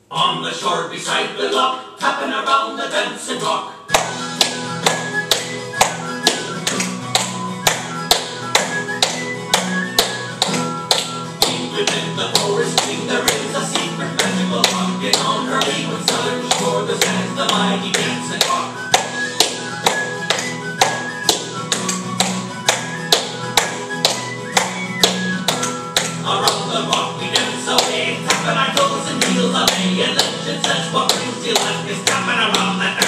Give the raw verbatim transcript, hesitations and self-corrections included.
On the shore beside the loch, tapping around the dancing rock. Deep within the forest ring, there is a secret magical pocket. On her leeward southern shore, there stands the mighty dancing rock. Around the rock we dance away, tapping our toes and heels away, and legend says what brings you luck is tapping around that